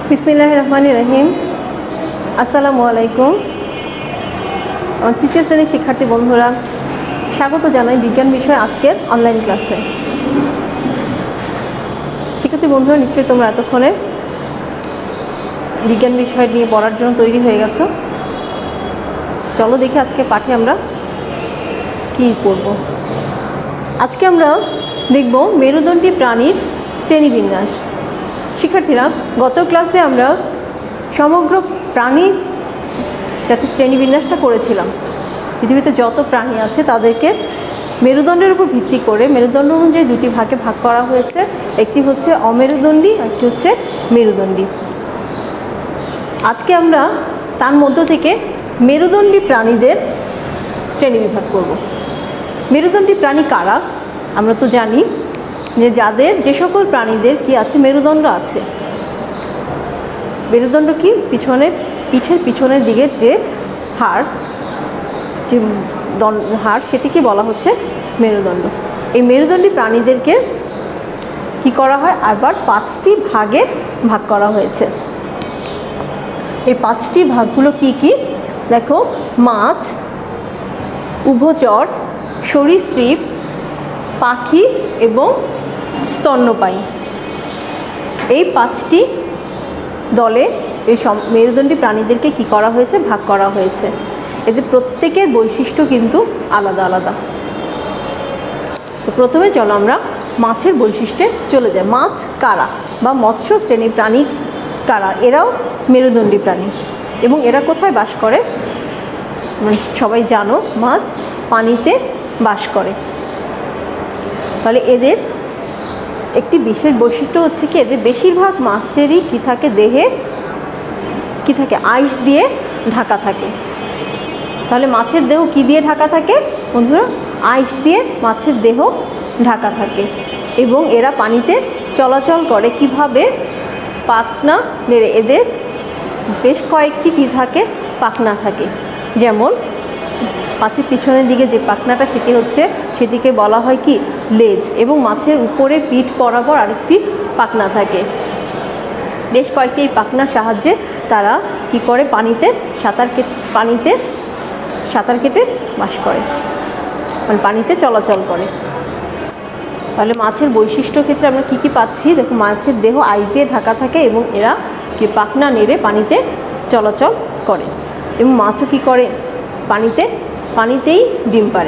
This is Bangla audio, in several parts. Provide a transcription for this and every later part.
বিসমিল্লাহির রহমানির রহিম। আসসালামু আলাইকুম। তৃতীয় শ্রেণীর শিক্ষার্থী বন্ধুরা, স্বাগত জানাই বিজ্ঞান বিষয় আজকের অনলাইন ক্লাসে। শিক্ষার্থী বন্ধুরা, নিশ্চয়ই তোমরা এতক্ষণে বিজ্ঞান বিষয় নিয়ে পড়ার জন্য তৈরি হয়ে গেছো। চলো দেখি আজকে পাঠে আমরা কী পড়ব। আজকে আমরা দেখব মেরুদণ্ডী প্রাণীর শ্রেণীবিন্যাস। শিক্ষার্থীরা, গত ক্লাসে আমরা সমগ্র প্রাণী যাতে শ্রেণীবিন্যাসটা করেছিলাম। পৃথিবীতে যত প্রাণী আছে তাদেরকে মেরুদণ্ডের উপর ভিত্তি করে মেরুদণ্ড অনুযায়ী দুটি ভাগে ভাগ করা হয়েছে। একটি হচ্ছে অমেরুদণ্ডী, একটি হচ্ছে মেরুদণ্ডী। আজকে আমরা তার মধ্য থেকে মেরুদণ্ডী প্রাণীদের শ্রেণীবিভাগ করব। মেরুদণ্ডী প্রাণী কারা? আমরা তো জানি যে যে সকল প্রাণীদের কি আছে, মেরুদণ্ড আছে। মেরুদণ্ড কি? পিঠের পিছনের দিকের যে হাড় সেটিকে বলা হচ্ছে মেরুদণ্ড। এই মেরুদণ্ডী প্রাণীদেরকে কি করা হয়? আবার 5টি ভাগে ভাগ করা হয়েছে। এই 5টি ভাগগুলো কি কি? দেখো, মাছ, উভচর, সরীসৃপ, পাখি এবং স্তন্যপায়ী। এই 5টি দলে এই মেরুদণ্ডী প্রাণীদেরকে কি করা হয়েছে? ভাগ করা হয়েছে। এদের প্রত্যেকের বৈশিষ্ট্য কিন্তু আলাদা আলাদা। তো প্রথমে চলো আমরা মাছের বৈশিষ্ট্যে চলে যাই। মাছ কারা বা মৎস্য শ্রেণীর প্রাণী কারা? এরাও মেরুদণ্ডী প্রাণী। এবং এরা কোথায় বাস করে? তোমরা সবাই জানো, মাছ পানিতে বাস করে। তাহলে এদের একটি বিশেষ বৈশিষ্ট্য হচ্ছে কি, এদের বেশিরভাগ মাছেরই কি থাকে? দেহে কি থাকে? আইস দিয়ে ঢাকা থাকে। তাহলে মাছের দেহ কি দিয়ে ঢাকা থাকে বন্ধুরা? আইস দিয়ে মাছের দেহ ঢাকা থাকে। এবং এরা পানিতে চলাচল করে কিভাবে? পাখনা নেড়ে। এদের বেশ কয়েকটি কি থাকে? পাখনা থাকে। যেমন মাছের পিছনের দিকে যে পাখনাটা সেটিকে বলা হয় কি? লেজ। এবং মাছের উপরে পিঠ বরাবর আরেকটি পাখনা থাকে। বেশ কয়েকটি এই পাখনার সাহায্যে তারা কি করে? পানিতে সাঁতার কেটে বাস করে, মানে পানিতে চলাচল করে। তাহলে মাছের বৈশিষ্ট্য ক্ষেত্রে আমরা কি কি পাচ্ছি? দেখো, মাছের দেহ আইস দিয়ে ঢাকা থাকে এবং এরা কি পাখনা নেড়ে পানিতে চলাচল করে। এবং মাছও কি করে? পানিতেই ডিম পাড়ে।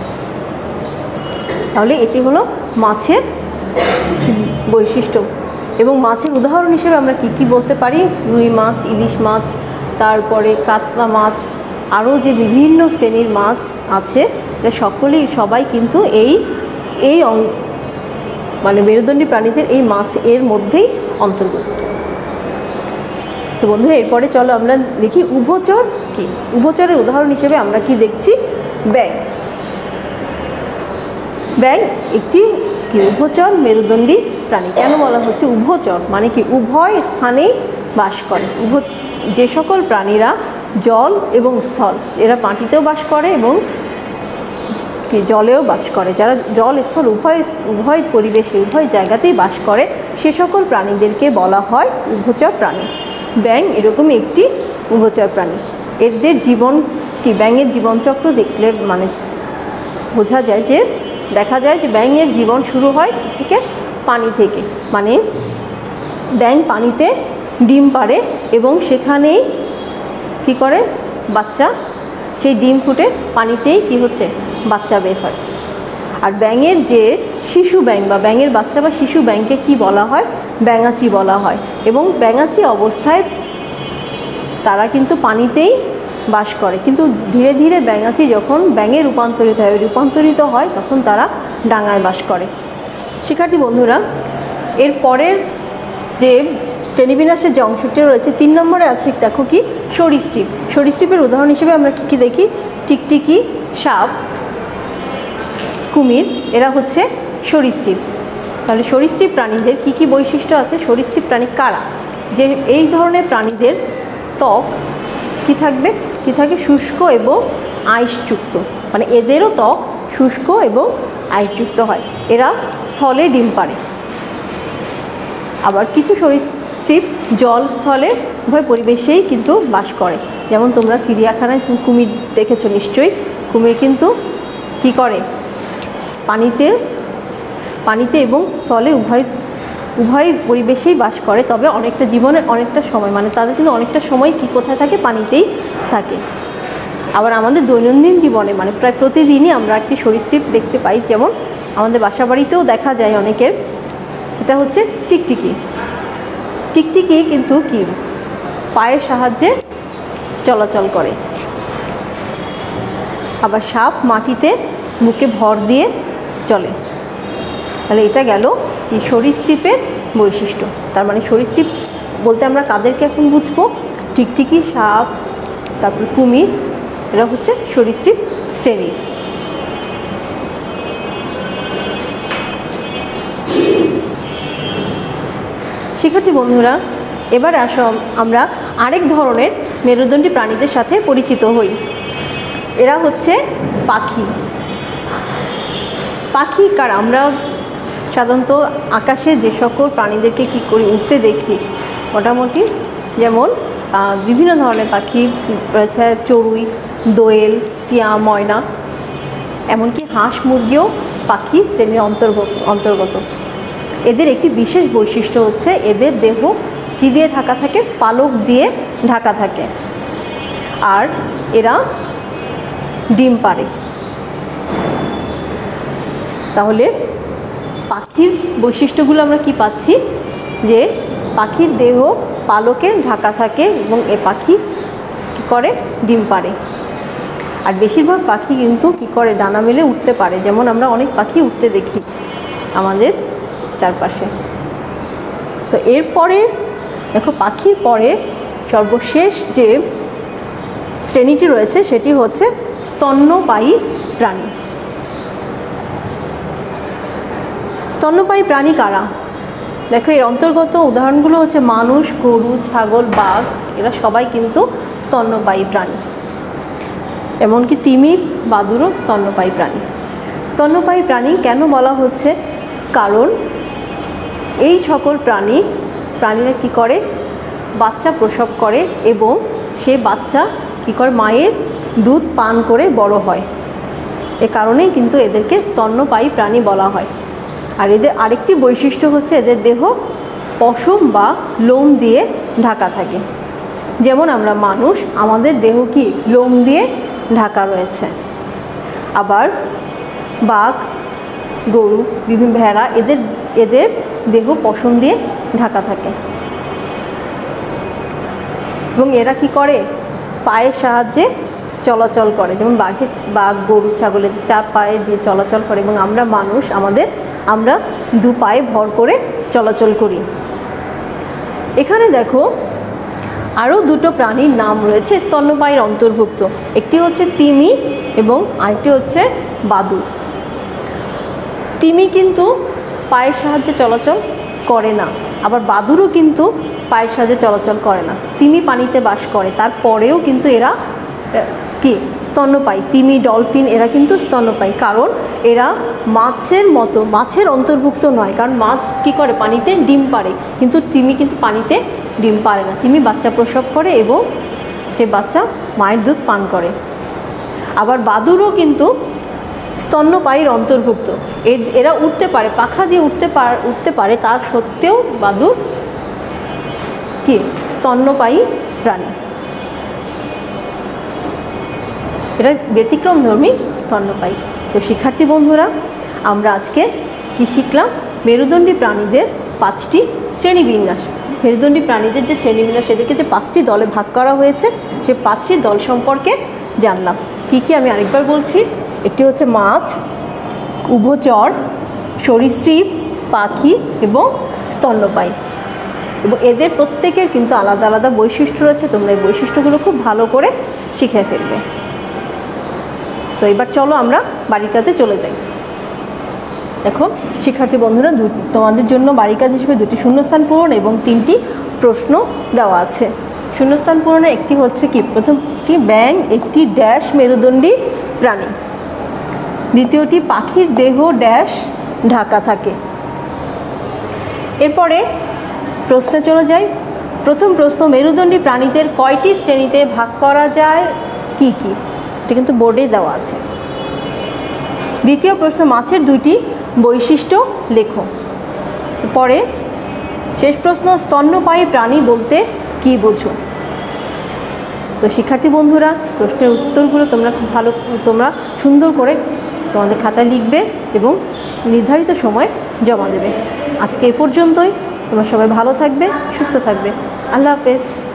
তাহলে এটি হলো মাছের বৈশিষ্ট্য। এবং মাছের উদাহরণ হিসেবে আমরা কি কি বলতে পারি? রুই মাছ, ইলিশ মাছ, তারপরে কাতলা মাছ, আরও যে বিভিন্ন শ্রেণীর মাছ আছে, এটা সবাই কিন্তু এই মানে মেরুদণ্ডী প্রাণীদের এই মাছ এর মধ্যেই অন্তর্ভুক্ত। তো বন্ধুরা, এরপরে চলো আমরা দেখি উভচর কি। উভচরের উদাহরণ হিসেবে আমরা কি দেখছি? ব্যাঙ। ব্যাঙ একটি কি? উভচর মেরুদণ্ডী প্রাণী। কেন বলা হচ্ছে উভচর? মানে কি? উভয় স্থানেই বাস করে। যে সকল প্রাণীরা জল এবং স্থল, এরা মাটিতেও বাস করে এবং কি জলেও বাস করে, যারা জল স্থল উভয় পরিবেশে উভয় জায়গাতেই বাস করে, সে সকল প্রাণীদেরকে বলা হয় উভচর প্রাণী। ব্যাঙ এরকমই একটি উভচর প্রাণী। এদের জীবন কি? ব্যাঙের জীবনচক্র দেখলে মানে দেখা যায় যে ব্যাঙের জীবন শুরু হয় থেকে পানি থেকে। মানে ব্যাঙ পানিতে ডিম পাড়ে এবং সেখানেই কি করে? বাচ্চা, সেই ডিম ফুটে পানিতেই কি হচ্ছে? বাচ্চা বের হয়। আর ব্যাঙের যে শিশু ব্যাঙ বা ব্যাঙের বাচ্চা বা শিশু ব্যাঙকে কি বলা হয়? ব্যাঙাচি বলা হয়। এবং ব্যাঙাচি অবস্থায় তারা কিন্তু পানিতেই বাস করে, কিন্তু ধীরে ধীরে ব্যাঙাচি যখন ব্যাঙে রূপান্তরিত হয় তখন তারা ডাঙায় বাস করে। শিক্ষার্থী বন্ধুরা, এর পরের যে শ্রেণীবিন্যাসের যে অংশটি রয়েছে 3 নম্বরে আছে, দেখো কি? সরীসৃপ। সরীসৃপের উদাহরণ হিসেবে আমরা কী কী দেখি? টিকটিকি, সাপ, কুমির, এরা হচ্ছে সরীসৃপ। তাহলে সরীসৃপ প্রাণীদের কি কি বৈশিষ্ট্য আছে? সরীসৃপ প্রাণী কারা? যে এই ধরনের প্রাণীদের ত্বক কি থাকবে? শুষ্ক এবং আইসযুক্ত। মানে এদেরও ত্বক শুষ্ক এবং আইসযুক্ত হয়। এরা স্থলে ডিম পাড়ে। আবার কিছু সরীসৃপ জল স্থলে উভয় পরিবেশেই কিন্তু বাস করে। যেমন তোমরা চিড়িয়াখানায় কুমির দেখেছো নিশ্চয়ই। কুমির কিন্তু কি করে, পানিতে এবং স্থলে উভয় পরিবেশেই বাস করে। তবে অনেকটা জীবনের অনেকটা সময়, মানে তাদের কিন্তু অনেকটা সময় কি কোথায় থাকে, পানিতেই থাকে। আবার আমাদের দৈনন্দিন জীবনে মানে প্রায় প্রতিদিনই আমরা একটি সরীসৃপ দেখতে পাই, যেমন আমাদের বাসা বাড়িতেও দেখা যায় অনেকের, সেটা হচ্ছে টিকটিকি। টিকটিকি কিন্তু কি পায়ের সাহায্যে চলাচল করে। আবার সাপ মাটিতে মুখে ভর দিয়ে চলে। তাহলে এটা গেল এই সরীসৃপের বৈশিষ্ট্য। তার মানে সরীসৃপ বলতে আমরা কাদেরকে এখন বুঝবো, টিকটিকি, সাপ, তারপর কুমির, এরা হচ্ছে সরীসৃপ শ্রেণী। শিক্ষার্থী বন্ধুরা, এবার আসো আমরা আরেক ধরনের মেরুদণ্ডী প্রাণীদের সাথে পরিচিত হই। এরা হচ্ছে পাখি। কার আমরা সাধারণত আকাশে যে সকল প্রাণীদেরকে কী করি, উঠতে দেখি মোটামুটি, যেমন বিভিন্ন ধরনের পাখি রয়েছে, চড়ুই, দোয়েল, টিয়া, ময়না, এমনকি হাঁস মুরগিও পাখি শ্রেণীর অন্তর্গত। এদের একটি বিশেষ বৈশিষ্ট্য হচ্ছে এদের দেহ কী দিয়ে ঢাকা থাকে, পালক দিয়ে ঢাকা থাকে। আর এরা ডিম পাড়ে। তাহলে পাখির বৈশিষ্ট্যগুলো আমরা কি পাচ্ছি, যে পাখির দেহ পালকে ঢাকা থাকে এবং এ পাখি কী করে, ডিম পাড়ে। আর বেশিরভাগ পাখি কিন্তু কী করে, ডানা মেলে উঠতে পারে। যেমন আমরা অনেক পাখি উঠতে দেখি আমাদের চারপাশে। তো এরপরে দেখো, পাখির পরে সর্বশেষ যে শ্রেণীটি রয়েছে সেটি হচ্ছে স্তন্যপায়ী প্রাণী। স্তন্যপায়ী প্রাণী কারা? দেখো, এর অন্তর্গত উদাহরণগুলো হচ্ছে মানুষ, গরু, ছাগল, বাঘ, এরা সবাই কিন্তু স্তন্যপায়ী প্রাণী। এমনকি তিমি, বাদুড়ও স্তন্যপায়ী প্রাণী। স্তন্যপায়ী প্রাণী কেন বলা হচ্ছে, কারণ এই সকল প্রাণীরা কী করে, বাচ্চা প্রসব করে এবং সে বাচ্চা কী করে, মায়ের দুধ পান করে বড় হয়। এ কারণেই কিন্তু এদেরকে স্তন্যপায়ী প্রাণী বলা হয়। আর এদের আরেকটি বৈশিষ্ট্য হচ্ছে এদের দেহ পশম বা লোম দিয়ে ঢাকা থাকে। যেমন আমরা মানুষ, আমাদের দেহ কি লোম দিয়ে ঢাকা রয়েছে। আবার বাঘ, গরু, বিভিন্ন ভেড়া, এদের দেহ পশম দিয়ে ঢাকা থাকে। এবং এরা কি করে, পায়ের সাহায্যে চলাচল করে। যেমন বাঘ, গরু, ছাগলের 4 পায়ে দিয়ে চলাচল করে এবং আমরা মানুষ, আমরা 2 পায়ে ভর করে চলাচল করি। এখানে দেখো আরও 2টো প্রাণীর নাম রয়েছে স্তন্যপায়ীর অন্তর্ভুক্ত। একটি হচ্ছে তিমি এবং আরেকটি হচ্ছে বাদুড়। তিমি কিন্তু পায়ের সাহায্যে চলাচল করে না, আবার বাদুড়ও কিন্তু পায়ের সাহায্যে চলাচল করে না। তিমি পানিতে বাস করে, তারপরেও কিন্তু এরা কি স্তন্যপায়ী। তিমি, ডলফিন, এরা কিন্তু স্তন্যপায়ী, কারণ এরা মাছের অন্তর্ভুক্ত নয়। কারণ মাছ কি করে, পানিতে ডিম পাড়ে, কিন্তু তিমি কিন্তু পানিতে ডিম পাড়ে না। তিমি বাচ্চা প্রসব করে এবং সে বাচ্চা মায়ের দুধ পান করে। আবার বাদুড়ও কিন্তু স্তন্যপায়ীর অন্তর্ভুক্ত। এরা উঠতে পারে, পাখা দিয়ে উঠতে পারে, তার সত্ত্বেও বাদুড় কি স্তন্যপায়ী প্রাণী। এরা ব্যতিক্রমধর্মী স্তন্যপায়ী। তো শিক্ষার্থী বন্ধুরা, আমরা আজকে কি শিখলাম, মেরুদণ্ডী প্রাণীদের 5টি শ্রেণীবিন্যাস। মেরুদণ্ডী প্রাণীদের যে শ্রেণীবিন্যাস, সেদেরকে যে 5টি দলে ভাগ করা হয়েছে, সে 5টি দল সম্পর্কে জানলাম। কি কি আমি আরেকবার বলছি, একটি হচ্ছে মাছ, উভচর, সরীসৃপ, পাখি এবং স্তন্যপায়ী। এবং এদের প্রত্যেকের কিন্তু আলাদা আলাদা বৈশিষ্ট্য রয়েছে। তোমরা এই বৈশিষ্ট্যগুলো খুব ভালো করে শিখে ফেলবে। তো এবার চলো আমরা বাড়ির কাজে চলে যাই। দেখো শিক্ষার্থী বন্ধুরা, তোমাদের জন্য বাড়ির কাজ হিসেবে 2টি শূন্যস্থান পূরণ এবং 3টি প্রশ্ন দেওয়া আছে। শূন্যস্থান পূরণে একটি হচ্ছে কি, প্রথমটি ব্যাঙ একটি ড্যাশ মেরুদণ্ডী প্রাণী, দ্বিতীয়টি পাখির দেহ ড্যাশ ঢাকা থাকে। এরপরে প্রশ্নে চলে যাই। প্রথম প্রশ্ন, মেরুদণ্ডী প্রাণীদের কয়টি শ্রেণীতে ভাগ করা যায়, কি কি? এটা কিন্তু বোর্ডেই দেওয়া আছে। দ্বিতীয় প্রশ্ন, মাছের 2টি বৈশিষ্ট্য লেখো। পরে শেষ প্রশ্ন, স্তন্যপায়ী প্রাণী বলতে কি বোঝো? তো শিক্ষার্থী বন্ধুরা, প্রশ্নের উত্তরগুলো তোমরা সুন্দর করে তোমাদের খাতায় লিখবে এবং নির্ধারিত সময় জমা দেবে। আজকে এ পর্যন্তই। তোমরা সবাই ভালো থাকবে, সুস্থ থাকবে। আল্লাহ হাফেজ।